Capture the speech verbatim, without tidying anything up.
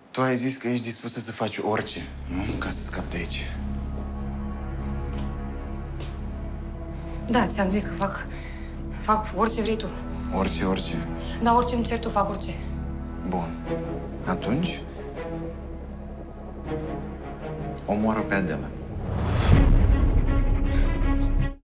Tu ai zis că ești dispusă să faci orice, nu? Ca să scapi de aici. Da, ți-am zis că fac... fac orice vrei tu. Orice, orice? Da, orice îmi ceri tu, fac orice. Bun. Atunci... omoară pe Adela.